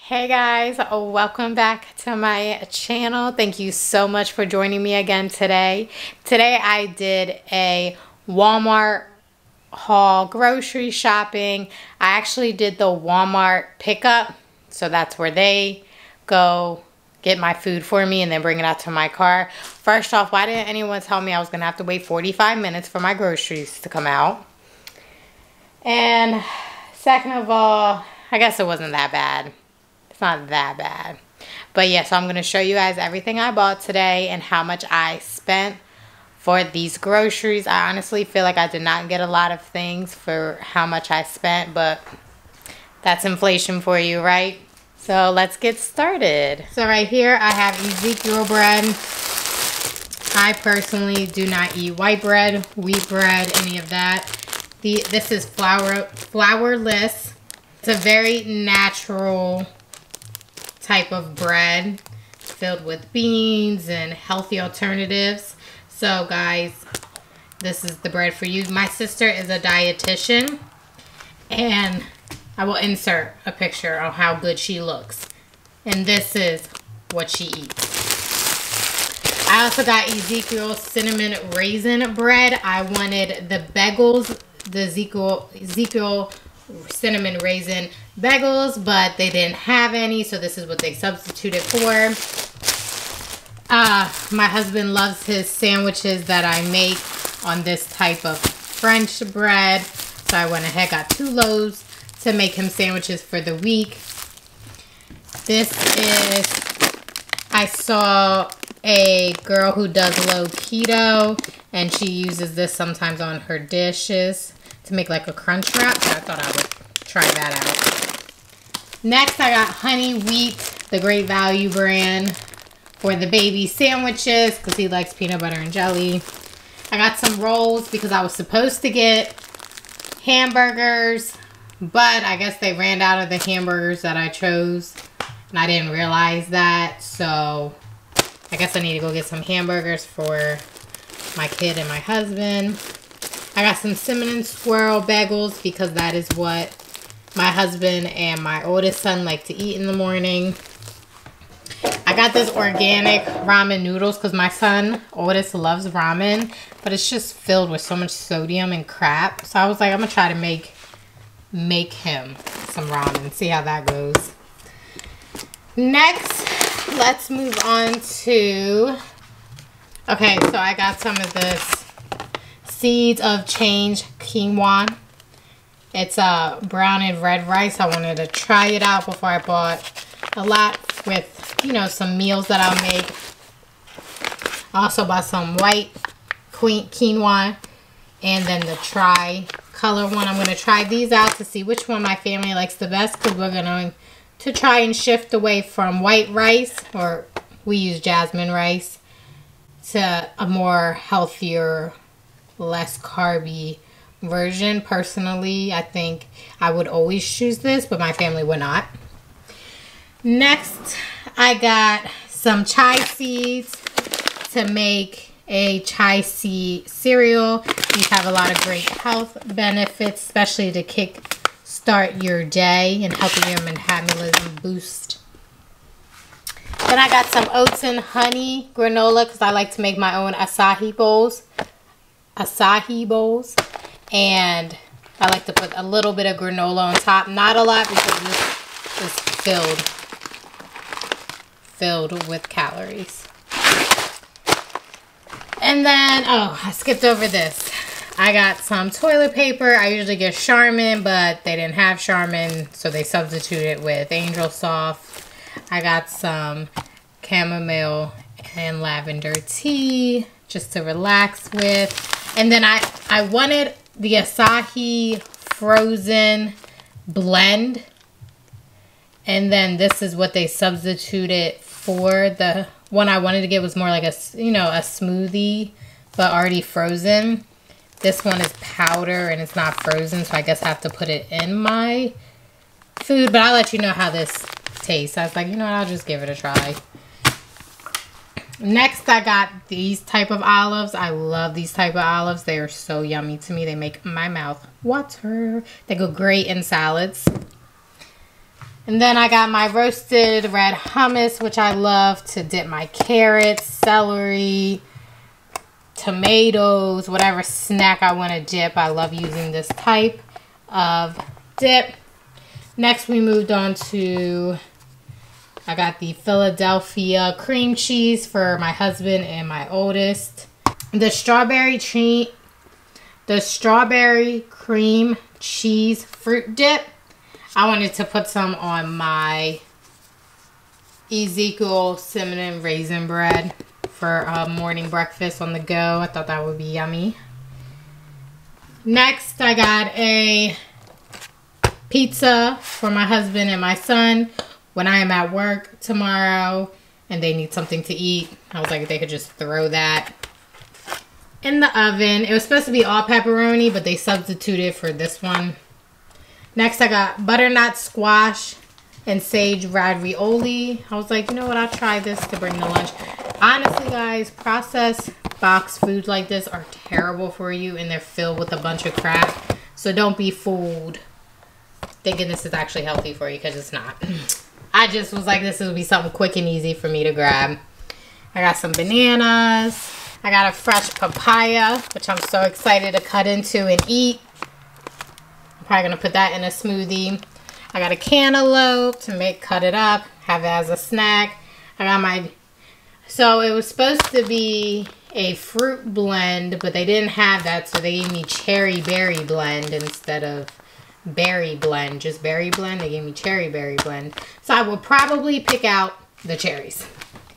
Hey guys, welcome back to my channel. Thank you so much for joining me again today. Today I did a Walmart haul grocery shopping. I actually did the Walmart pickup, so that's where they go get my food for me and then bring it out to my car. First off, why didn't anyone tell me I was gonna have to wait 45 minutes for my groceries to come out? And second of all, I guess it wasn't that bad. It's not that bad. But yeah, so I'm going to show you guys everything I bought today and how much I spent for these groceries. I honestly feel like I did not get a lot of things for how much I spent, but that's inflation for you, right? So let's get started. So right here I have Ezekiel bread. I personally do not eat white bread, wheat bread, any of that. This is flourless. It's a very natural type of bread filled with beans and healthy alternatives. So guys, this is the bread for you. My sister is a dietitian and I will insert a picture of how good she looks. And this is what she eats. I also got Ezekiel cinnamon raisin bread. I wanted the bagels, the Ezekiel cinnamon raisin bagels, but they didn't have any, so this is what they substituted for. My husband loves his sandwiches that I make on this type of French bread, so I went ahead, got 2 loaves to make him sandwiches for the week. This is, I saw a girl who does low keto and she uses this sometimes on her dishes to make like a crunch wrap, so I thought I would try that out. Next, I got honey wheat, the Great Value brand, for the baby sandwiches because he likes peanut butter and jelly. I got some rolls because I was supposed to get hamburgers, but I guess they ran out of the hamburgers that I chose, and I didn't realize that, so I guess I need to go get some hamburgers for my kid and my husband. I got some cinnamon swirl bagels because that is what my husband and my oldest son like to eat in the morning. I got this organic ramen noodles because my son, oldest, loves ramen, but it's just filled with so much sodium and crap. So I was like, I'm going to try to make him some ramen, see how that goes. Next, let's move on to, okay, so I got some of this Seeds of Change quinoa. It's a brown and red rice. I wanted to try it out before I bought a lot with, you know, some meals that I'll make. I also bought some white quinoa and then the tri-color one. I'm going to try these out to see which one my family likes the best because we're going to try and shift away from white rice, or we use jasmine rice, to a more healthier, less carby version. Personally, I think I would always choose this, but my family would not. Next, I got some chia seeds to make a chia seed cereal. These have a lot of great health benefits, especially to kick-start your day and helping your metabolism boost. Then I got some oats and honey granola because I like to make my own acai bowls, and I like to put a little bit of granola on top, not a lot because this is filled with calories. And then, oh, I skipped over this. I got some toilet paper. I usually get Charmin, but they didn't have Charmin, so they substituted with Angel Soft. I got some chamomile and lavender tea just to relax with. And then I wanted the Asahi frozen blend. And then this is what they substituted for. The one I wanted to get was more like a, you know, a smoothie, but already frozen. This one is powder and it's not frozen, so I guess I have to put it in my food. But I'll let you know how this tastes. I was like, you know what, I'll just give it a try. Next, I got these type of olives. I love these type of olives. They are so yummy to me. They make my mouth water. They go great in salads. And then I got my roasted red hummus, which I love to dip my carrots, celery, tomatoes, whatever snack I want to dip. I love using this type of dip. Next we moved on to, I got the Philadelphia cream cheese for my husband and my oldest. The strawberry cream cheese fruit dip. I wanted to put some on my Ezekiel cinnamon raisin bread for a morning breakfast on the go. I thought that would be yummy. Next, I got a pizza for my husband and my son when I am at work tomorrow and they need something to eat. I was like, if they could just throw that in the oven. It was supposed to be all pepperoni, but they substituted for this one. Next, I got butternut squash and sage ravioli. I was like, you know what? I'll try this to bring to lunch. Honestly, guys, processed box foods like this are terrible for you, and they're filled with a bunch of crap. So don't be fooled thinking this is actually healthy for you, because it's not. I just was like, this would be something quick and easy for me to grab. I got some bananas. I got a fresh papaya, which I'm so excited to cut into and eat. I'm probably going to put that in a smoothie. I got a cantaloupe to cut it up, have it as a snack. I got my, so it was supposed to be a fruit blend, but they didn't have that, so they gave me cherry berry blend instead of berry blend, just berry blend. They gave me cherry berry blend. So I will probably pick out the cherries.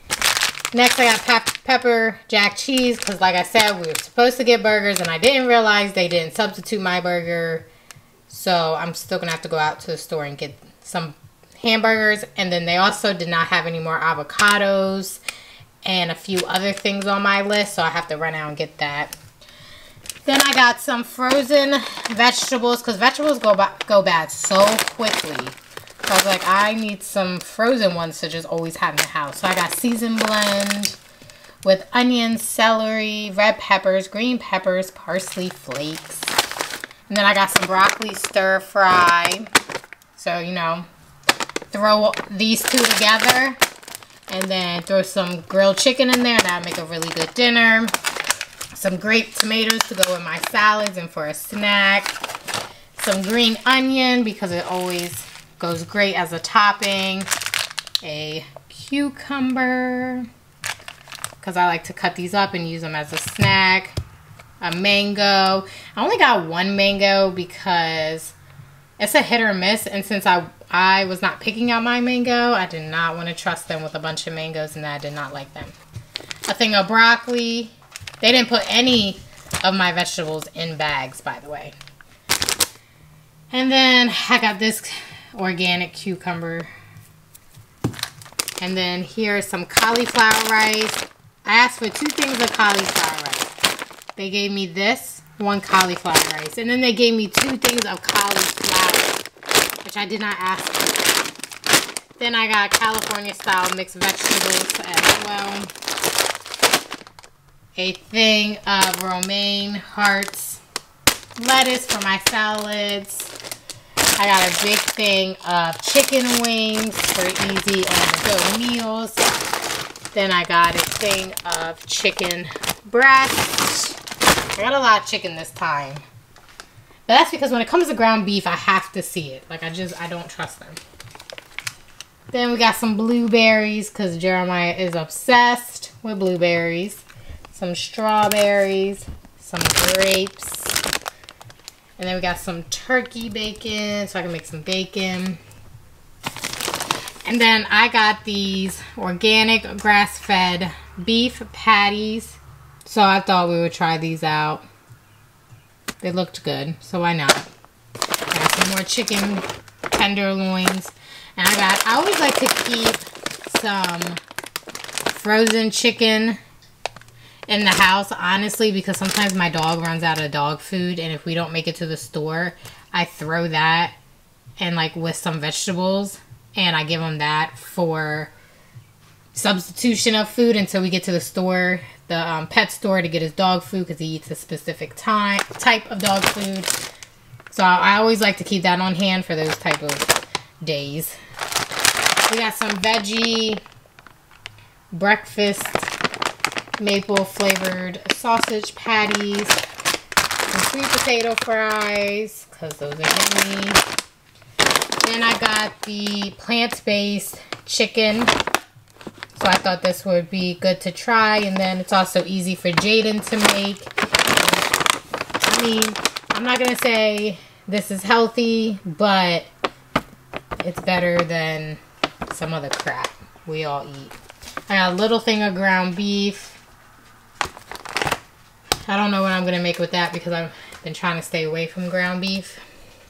Next, I got pepper jack cheese, because like I said, we were supposed to get burgers, and I didn't realize they didn't substitute my burger. So I'm still going to have to go out to the store and get some hamburgers. And then they also did not have any more avocados and a few other things on my list, so I have to run out and get that. Then I got some frozen vegetables, because vegetables go bad so quickly. So I was like, I need some frozen ones to just always have in the house. So I got seasoned blend with onions, celery, red peppers, green peppers, parsley flakes. And then I got some broccoli stir fry. So, you know, throw these two together. And then throw some grilled chicken in there. That'll make a really good dinner. Some grape tomatoes to go with my salads and for a snack. Some green onion, because it always goes great as a topping. A cucumber, because I like to cut these up and use them as a snack. A mango. I only got one mango because it's a hit or miss, and since I was not picking out my mango, I did not want to trust them with a bunch of mangoes, and I did not like them. A thing of broccoli. They didn't put any of my vegetables in bags, by the way. And then I got this organic cucumber. And then here's some cauliflower rice. I asked for 2 things of cauliflower rice. They gave me this, 1 cauliflower rice. And then they gave me 2 things of cauliflower, which I did not ask for. Then I got California style mixed vegetables as well. A thing of romaine hearts, lettuce for my salads. I got a big thing of chicken wings for easy on-the-go meals. Then I got a thing of chicken breast. I got a lot of chicken this time. But that's because when it comes to ground beef, I have to see it. Like, I don't trust them. Then we got some blueberries, because Jeremiah is obsessed with blueberries. Some strawberries, some grapes. And then we got some turkey bacon, so I can make some bacon. And then I got these organic grass-fed beef patties. So I thought we would try these out. They looked good, so why not? I got some more chicken tenderloins. And I always like to keep some frozen chicken in the house, honestly, because sometimes my dog runs out of dog food, and if we don't make it to the store, I throw that and like with some vegetables, and I give him that for substitution of food until we get to the store, the pet store, to get his dog food, because he eats a specific type of dog food. So I always like to keep that on hand for those type of days. We got some veggie breakfast maple flavored sausage patties, some sweet potato fries, because those are yummy. Then I got the plant-based chicken. So I thought this would be good to try. And then it's also easy for Jaden to make. I mean, I'm not going to say this is healthy, but it's better than some other crap we all eat. I got a little thing of ground beef. I don't know what I'm going to make with that because I've been trying to stay away from ground beef.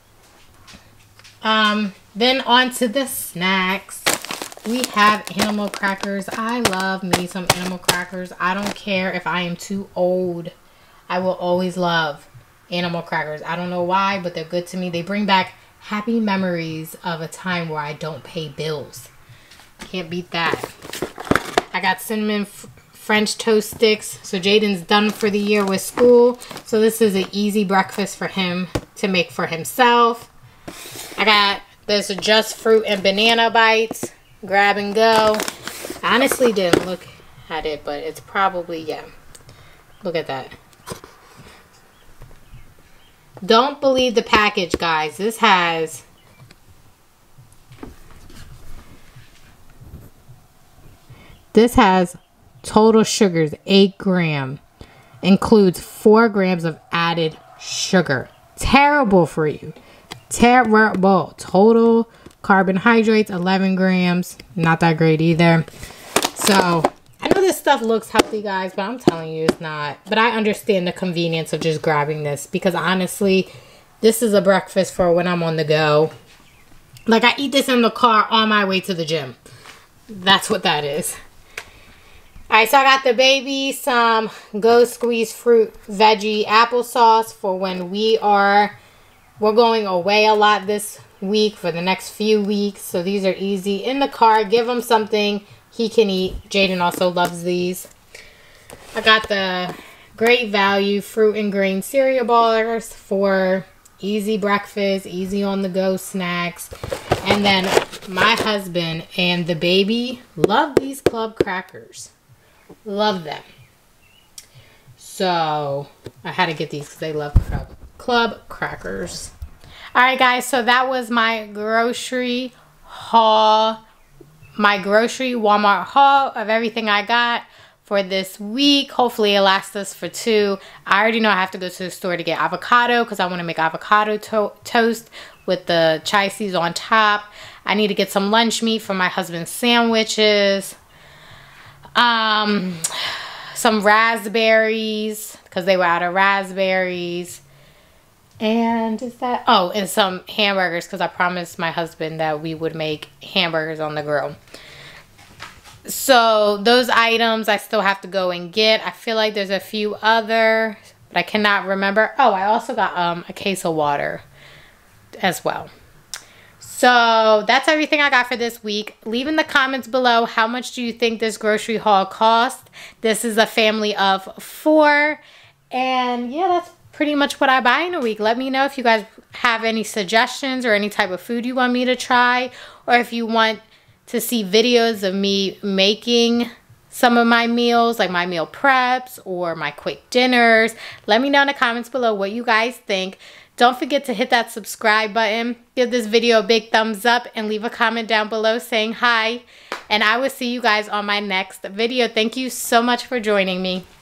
Then on to the snacks. We have animal crackers. I love me some animal crackers. I don't care if I am too old. I will always love animal crackers. I don't know why, but they're good to me. They bring back happy memories of a time where I don't pay bills. Can't beat that. I got cinnamon French toast sticks. So Jaden's done for the year with school. So this is an easy breakfast for him to make for himself. I got this just fruit and banana bites. Grab and go. I honestly didn't look at it, but it's probably, yeah. Look at that. Don't believe the package, guys. This has total sugars, 8 grams. Includes 4 grams of added sugar. Terrible for you. Terrible. Total carbohydrates, 11 grams. Not that great either. So, I know this stuff looks healthy, guys, but I'm telling you it's not. But I understand the convenience of just grabbing this because honestly, this is a breakfast for when I'm on the go. Like, I eat this in the car on my way to the gym. That's what that is. Alright, so I got the baby some Go Squeeze Fruit Veggie Applesauce for when we're going away a lot this week for the next few weeks. So these are easy in the car. Give him something he can eat. Jaden also loves these. I got the Great Value Fruit and Grain cereal bars for easy breakfast, easy on the go snacks. And then my husband and the baby love these club crackers. Love them. So I had to get these because they love club crackers. Alright guys, so that was my grocery haul. My grocery Walmart haul of everything I got for this week. Hopefully it lasts us for 2. I already know I have to go to the store to get avocado because I want to make avocado toast with the chia seeds on top. I need to get some lunch meat for my husband's sandwiches. Some raspberries because they were out of raspberries. And is that, oh, and some hamburgers because I promised my husband that we would make hamburgers on the grill. So those items I still have to go and get. I feel like there's a few other, but I cannot remember. Oh, I also got a case of water as well. So that's everything I got for this week. Leave in the comments below how much do you think this grocery haul cost. This is a family of 4. And yeah, that's pretty much what I buy in a week. Let me know if you guys have any suggestions or any type of food you want me to try. Or if you want to see videos of me making some of my meals, like my meal preps or my quick dinners. Let me know in the comments below what you guys think. Don't forget to hit that subscribe button, give this video a big thumbs up, and leave a comment down below saying hi. And I will see you guys on my next video. Thank you so much for joining me.